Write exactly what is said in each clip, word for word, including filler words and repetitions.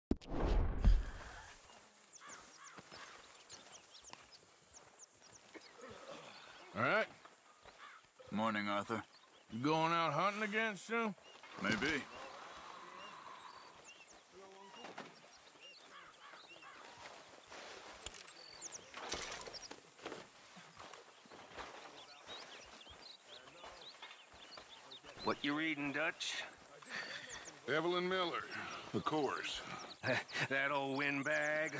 All right. Morning, Arthur. You going out hunting again soon? Maybe. What you reading, Dutch? Evelyn Miller, of course. That old windbag?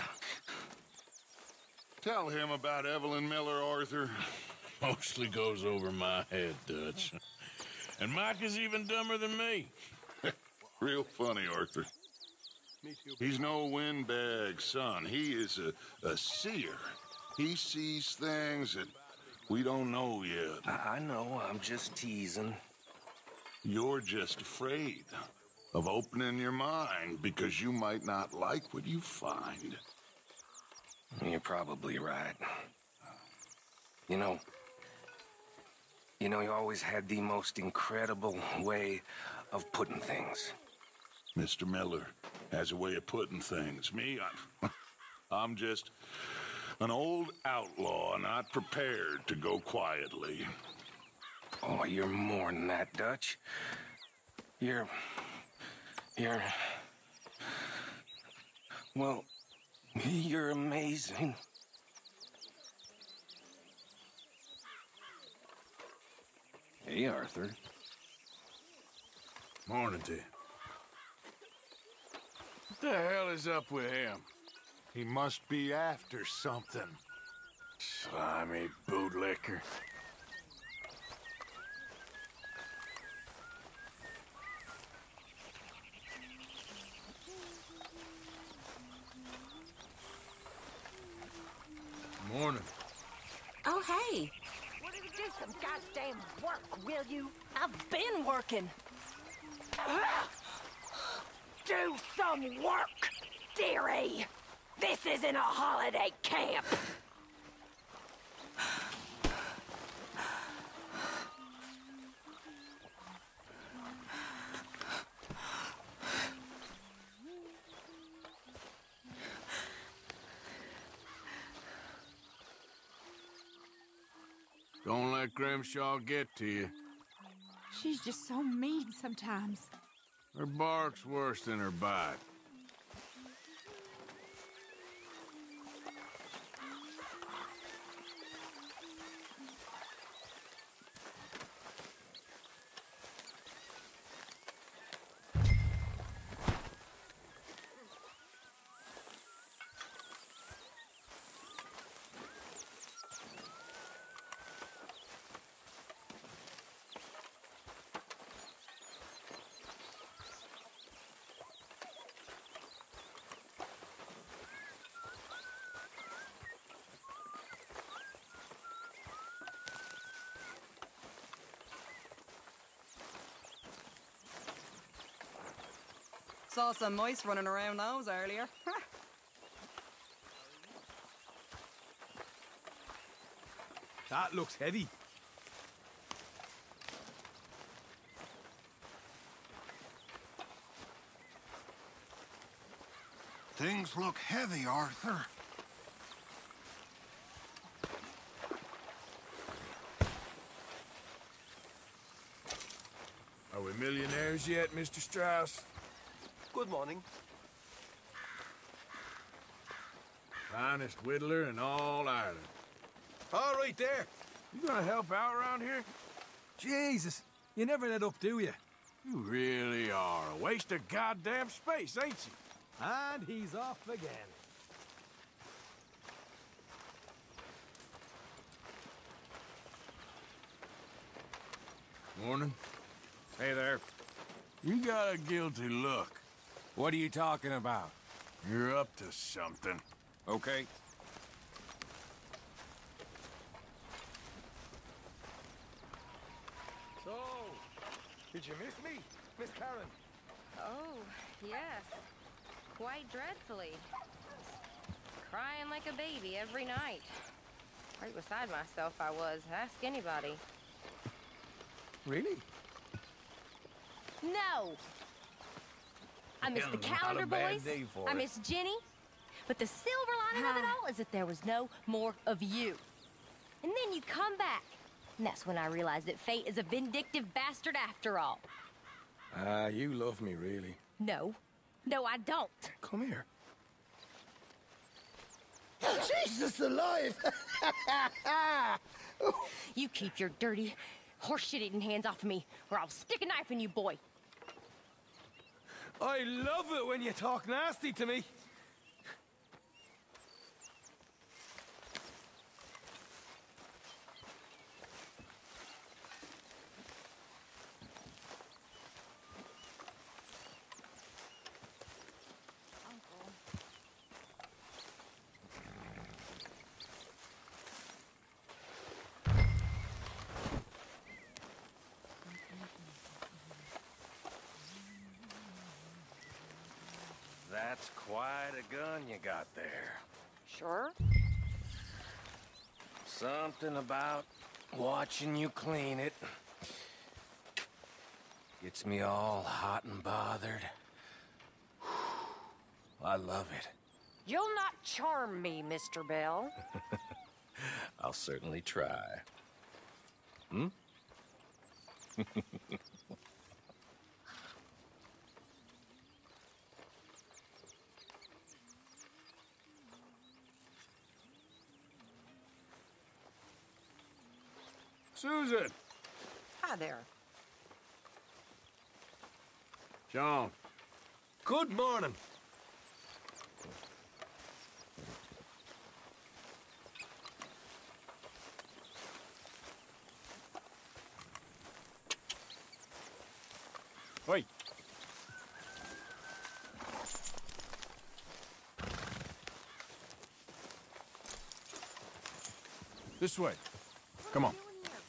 Tell him about Evelyn Miller, Arthur. Mostly goes over my head, Dutch. And Mike is even dumber than me. Real funny, Arthur. He's no windbag, son. He is a, a seer. He sees things that we don't know yet. I, I know, I'm just teasing. You're just afraid of opening your mind because you might not like what you find. You're probably right. You know, you know, you always had the most incredible way of putting things. Mister Miller has a way of putting things. Me, I'm, I'm just an old outlaw, not prepared to go quietly. Oh, you're more than that, Dutch. You're... You're... Well, you're amazing. Hey, Arthur. Morning to you. What the hell is up with him? He must be after something. Slimy bootlicker. Morning. Oh, hey. Do some goddamn work, will you? I've been working. Do some work, dearie! This isn't a holiday camp! Don't let Grimshaw get to you. She's just so mean sometimes. Her bark's worse than her bite. Saw some mice running around those earlier. That looks heavy. Things look heavy, Arthur. Are we millionaires yet, Mister Strauss? Good morning. Finest whittler in all Ireland. All right there. You gonna help out around here? Jesus, you never let up, do you? You really are a waste of goddamn space, ain't you? And he's off again. Morning. Hey there. You got a guilty look. What are you talking about? You're up to something. Okay. So, did you miss me, Miss Karen? Oh, yes. Quite dreadfully. Crying like a baby every night. Right beside myself I was. Ask anybody. Really? No! I miss the Not a calendar bad boys. day for I it. miss Jenny. But the silver lining of it all is that there was no more of you. And then you come back. And that's when I realized that fate is a vindictive bastard after all. Ah, uh, you love me, really. No. No, I don't. Come here. Jesus alive! You keep your dirty, horse-shit-eating hands off of me, or I'll stick a knife in you, boy. I love it when you talk nasty to me. That's quite a gun you got there. Sure. Something about watching you clean it gets me all hot and bothered. I love it. You'll not charm me, Mister Bell. I'll certainly try. Hmm? Susan! Hi there. John. Good morning. Wait. This way. Come on.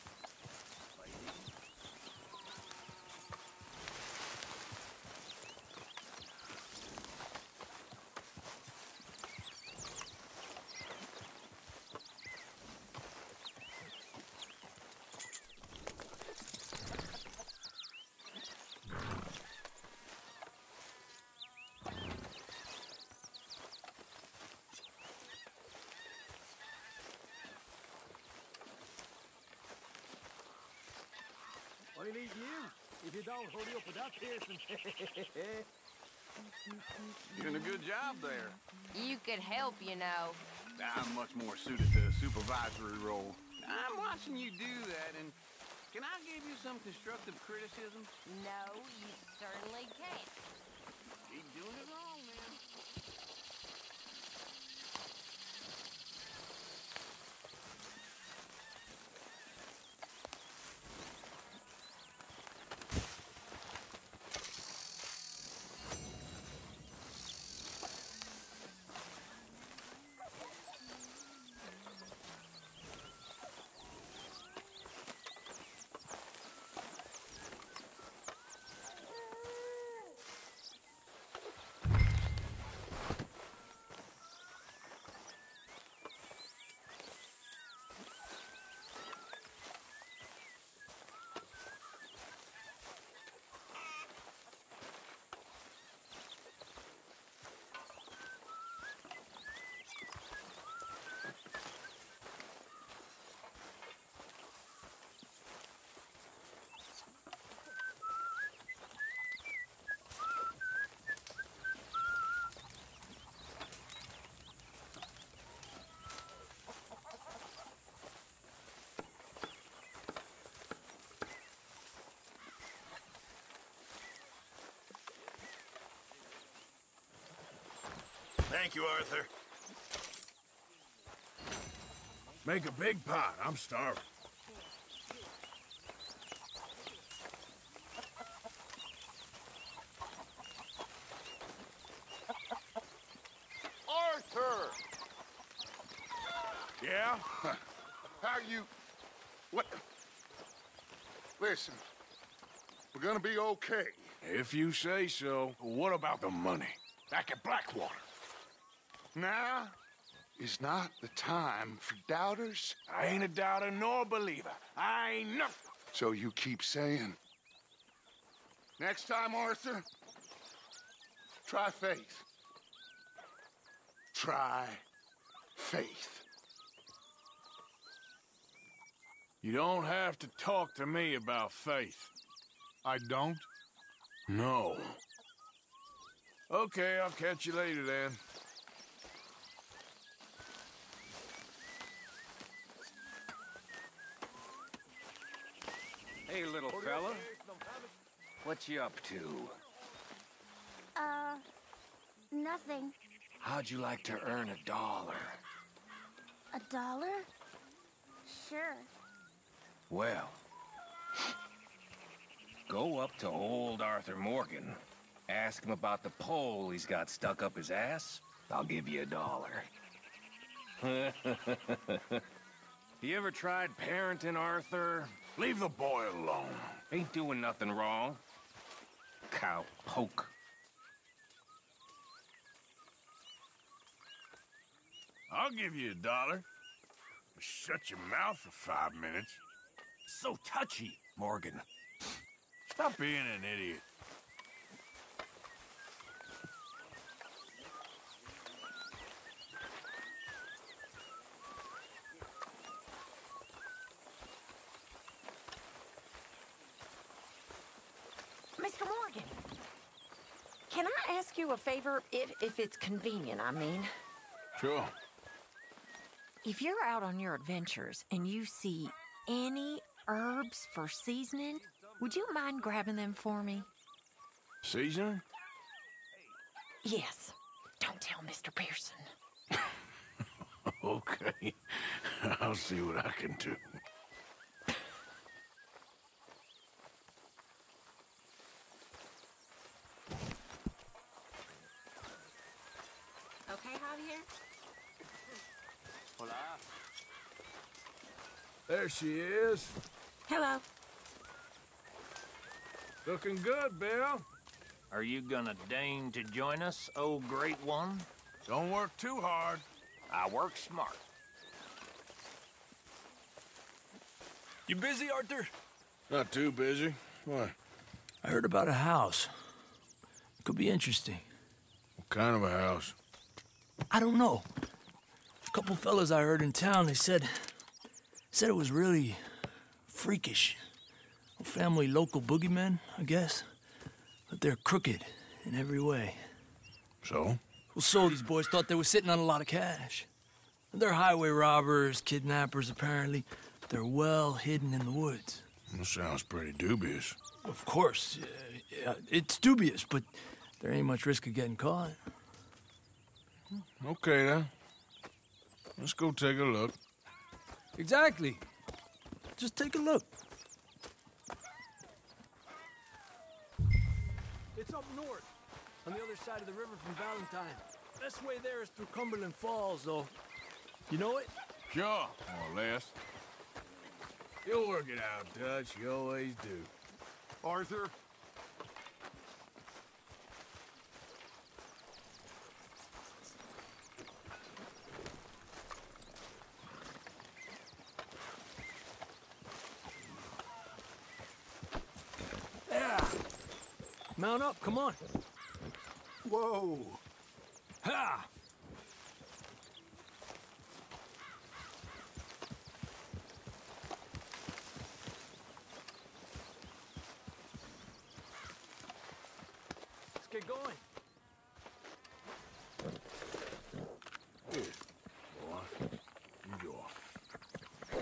I'll eat you if you don't hurry up with that piercing. You're doing a good job there. You could help, you know. I'm much more suited to a supervisory role. I'm watching you do that, and can I give you some constructive criticism? No, you certainly can't. Keep doing it wrong, man. Thank you, Arthur. Make a big pot. I'm starving. Arthur! Yeah? How you... What... Listen, we're gonna be okay. If you say so. What about the money? Back at Blackwater. Now is not the time for doubters. I ain't a doubter nor a believer. I ain't nothing. So you keep saying. Next time, Arthur, Try faith. Try faith. You don't have to talk to me about faith. I don't? No. Okay, I'll catch you later then. Hey, little fella. What you up to? Uh, nothing. How'd you like to earn a dollar? A dollar? Sure. Well, go up to old Arthur Morgan. Ask him about the pole he's got stuck up his ass. I'll give you a dollar. You ever tried parenting, Arthur? Leave the boy alone. Ain't doing nothing wrong. Cow poke. I'll give you a dollar. But shut your mouth for five minutes. So touchy, Morgan. Stop being an idiot. Mister Morgan, can I ask you a favor, if, if it's convenient, I mean? Sure. If you're out on your adventures and you see any herbs for seasoning, would you mind grabbing them for me? Seasoning? Yes. Don't tell Mister Pearson. Okay. I'll see what I can do. Okay, Javier? Hola. There she is. Hello. Looking good, Bill. Are you gonna deign to join us, oh great one? Don't work too hard. I work smart. You busy, Arthur? Not too busy. Why? I heard about a house. Could be interesting. What kind of a house? I don't know. A couple fellas I heard in town, they said... said it was really... freakish. A family local boogeymen, I guess. But they're crooked in every way. So? Well, so these boys thought they were sitting on a lot of cash. They're highway robbers, kidnappers, apparently. But they're well hidden in the woods. That sounds pretty dubious. Of course. Uh, yeah, it's dubious, but there ain't much risk of getting caught. Okay, then. Let's go take a look. Exactly. Just take a look. It's up north, on the other side of the river from Valentine. Best way there is through Cumberland Falls, though. You know it? Sure, more or less. You'll work it out, Dutch. You always do. Arthur? Yeah. Mount up, come on. Whoa. Ha! Let's get going. Here, boy. Enjoy.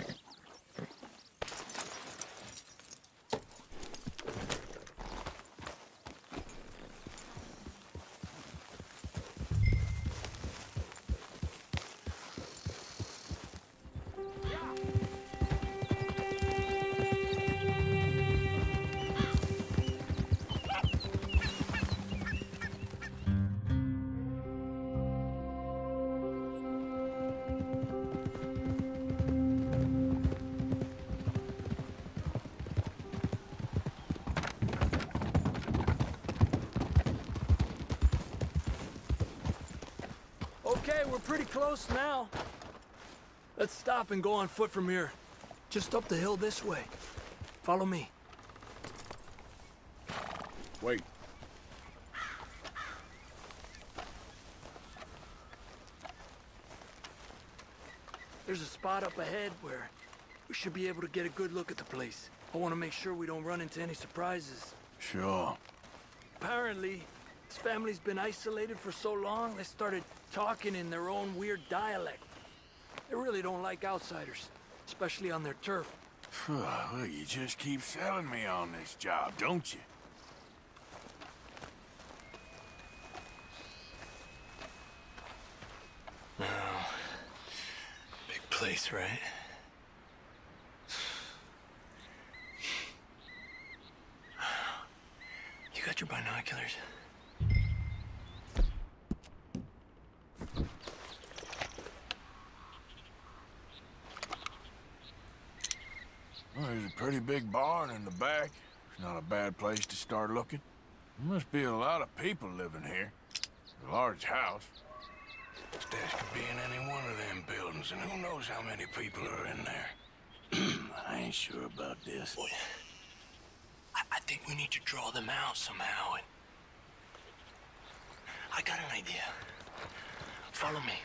Okay, we're pretty close now. Let's stop and go on foot from here. Just up the hill this way. Follow me. Wait. There's a spot up ahead where we should be able to get a good look at the place. I want to make sure we don't run into any surprises. Sure. Apparently, this family's been isolated for so long, they started talking in their own weird dialect. They really don't like outsiders, especially on their turf. Well, you just keep selling me on this job, don't you? Oh, big place, right? You got your binoculars? Well, there's a pretty big barn in the back. It's not a bad place to start looking. There must be a lot of people living here. A large house. Stash could be in any one of them buildings, and who knows how many people are in there. I ain't sure about this. Boy, I, I think we need to draw them out somehow. And I got an idea. Follow me.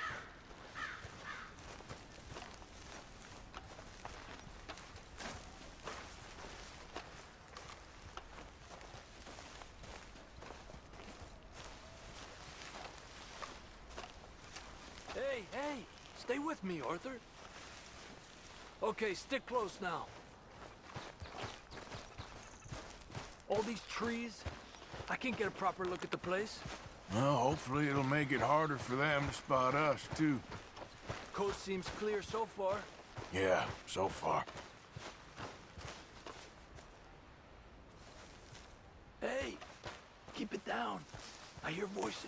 Hey, hey, stay with me, Arthur. Okay, stick close now. All these trees, I can't get a proper look at the place. Well, hopefully it'll make it harder for them to spot us, too. Coast seems clear so far. Yeah, so far. Hey, keep it down. I hear voices.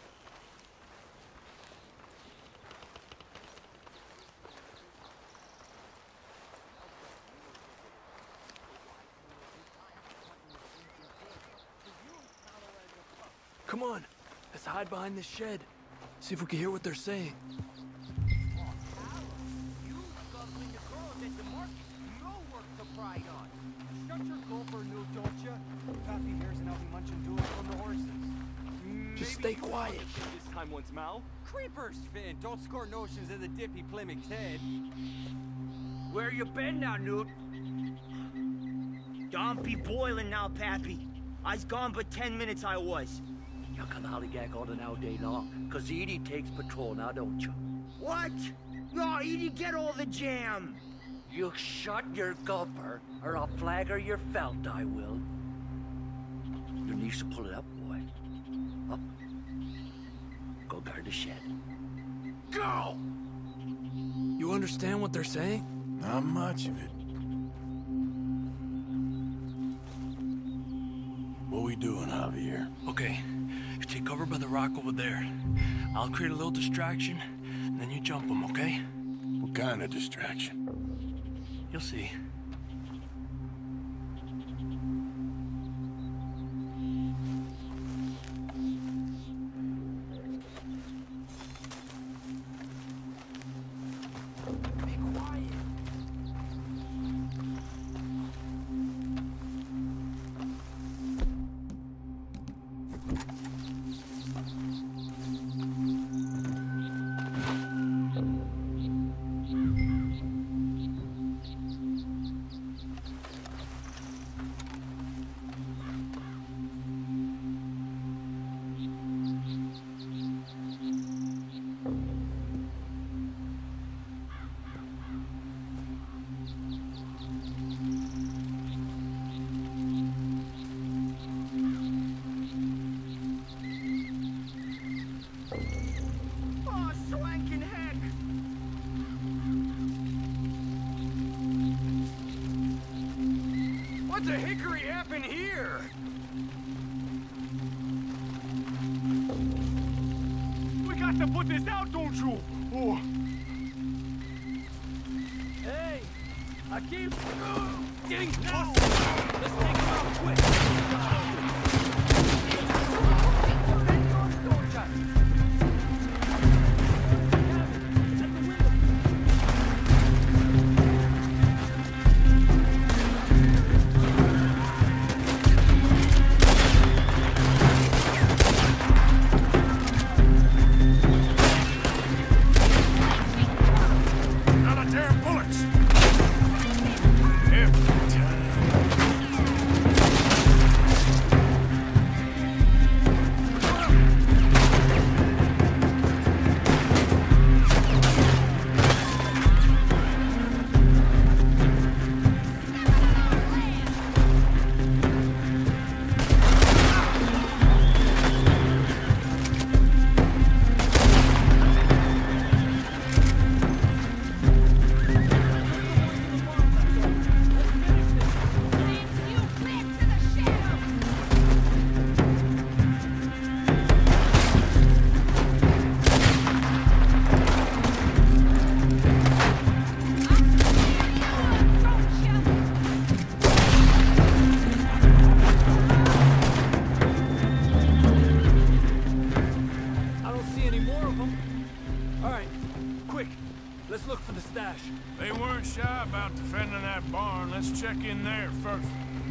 Come on, let's hide behind this shed. See if we can hear what they're saying. Just stay quiet. This time once Mal. Creepers, Finn. Don't score notions in the dippy Plymouth head. Where you been now, Newt? Don't be boiling now, Pappy. I's gone but ten minutes I was. You can hollygag all the now day long, cause Edie takes patrol now, don't you? What? No, Edie, get all the jam. You shut your gulper, or I'll flagger your felt, I will. Your niece will pull it up, boy. Up. Go guard the shed. Go! You understand what they're saying? Not much of it. What we doing, Javier? Okay, you take cover by the rock over there. I'll create a little distraction, and then you jump them, okay? What kind of distraction? You'll see. What the hickory happened here? We got to put this out, don't you? Oh. Hey, I keep getting now. Let's take him out quick. No! the stash. They weren't shy about defending that barn. Let's check in there first.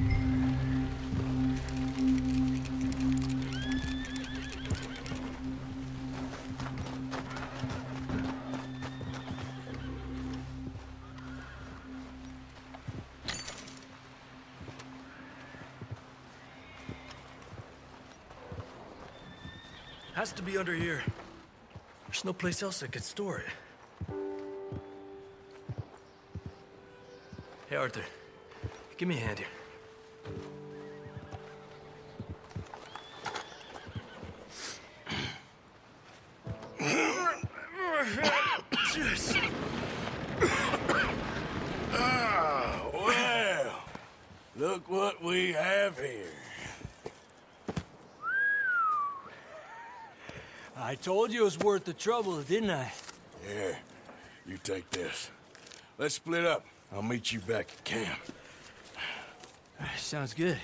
Has to be under here. There's no place else I could store it. Hey, Arthur. Give me a hand here. Ah, well, look what we have here. I told you it was worth the trouble, didn't I? Yeah, you take this. Let's split up. I'll meet you back at camp. Sounds good.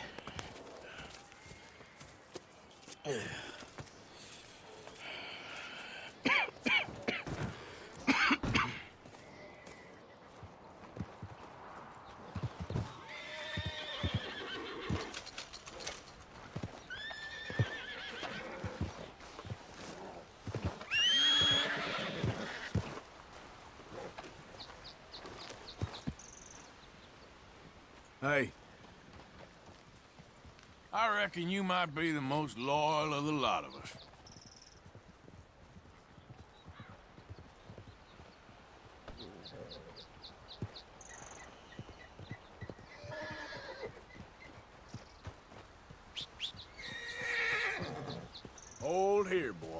Hey. I reckon you might be the most loyal of the lot of us. Hold here, boy.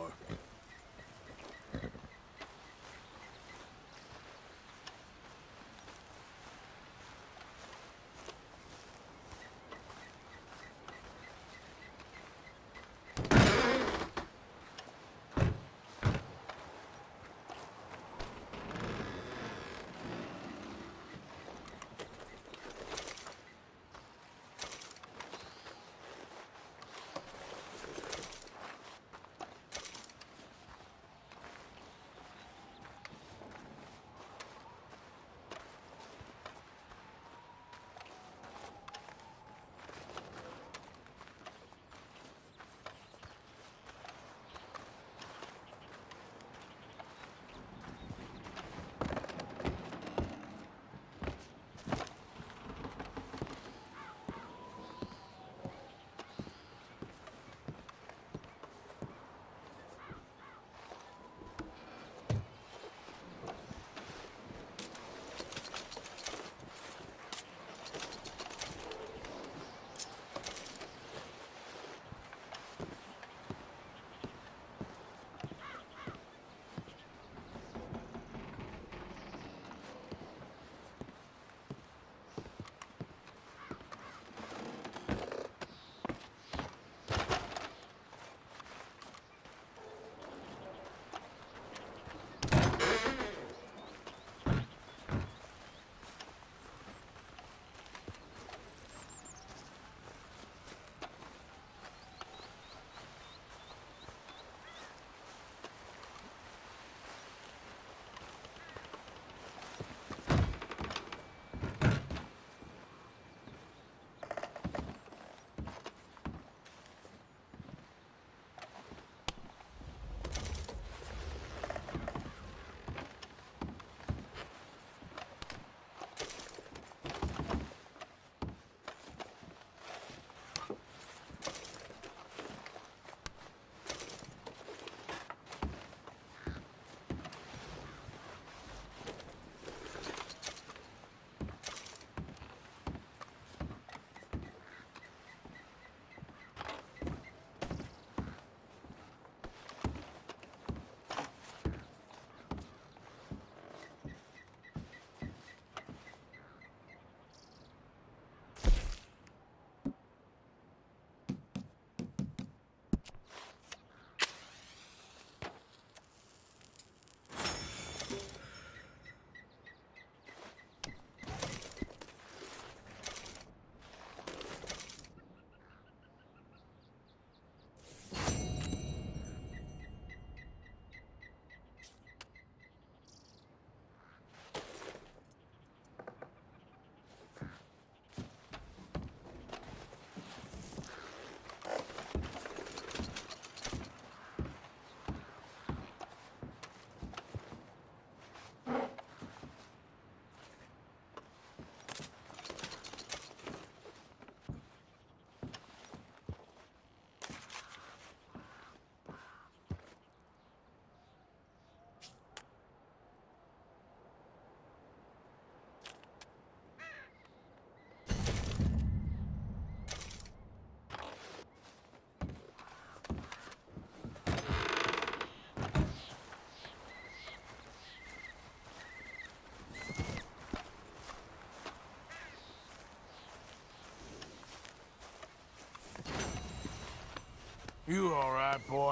You all right, boy?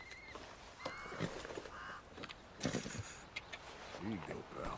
Here you go, pal.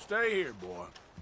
Stay here, boy.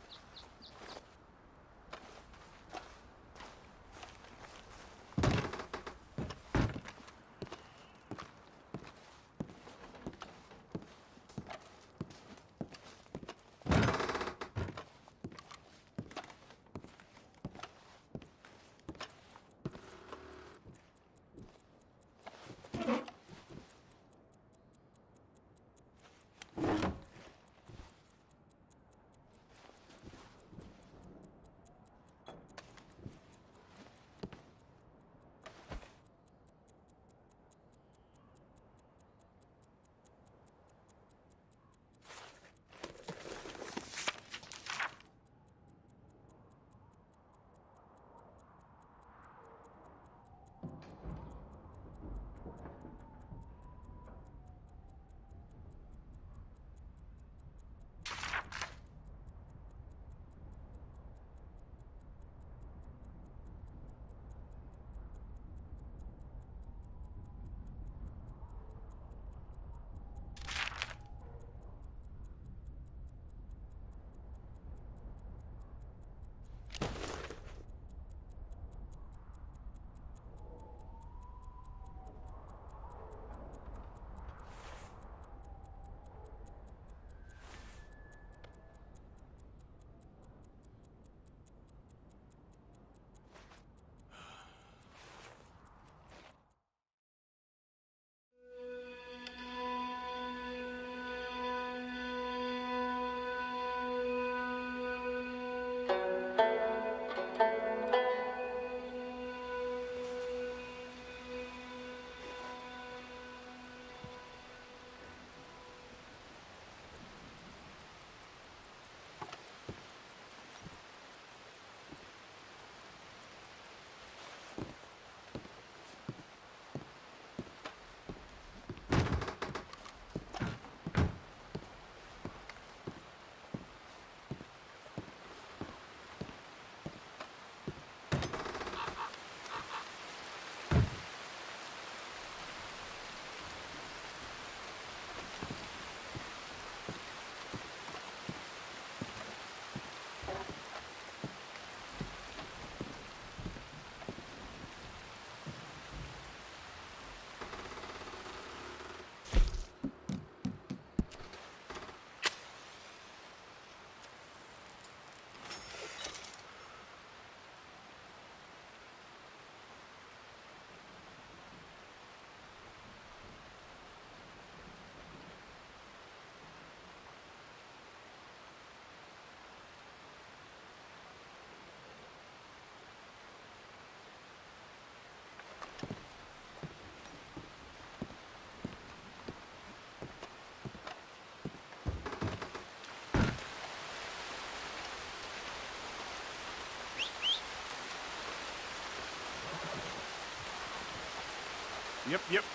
Yep, yep.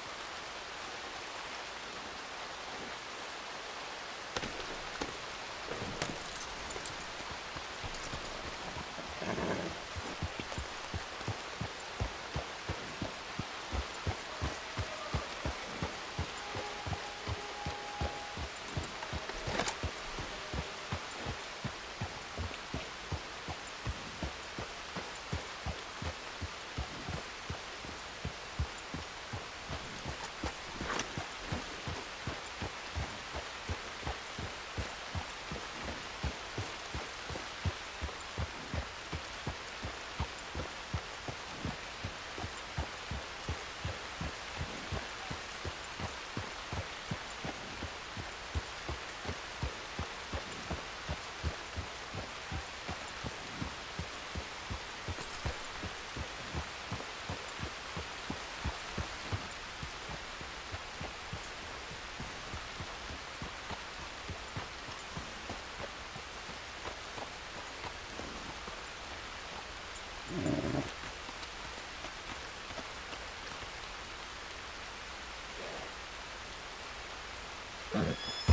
All right.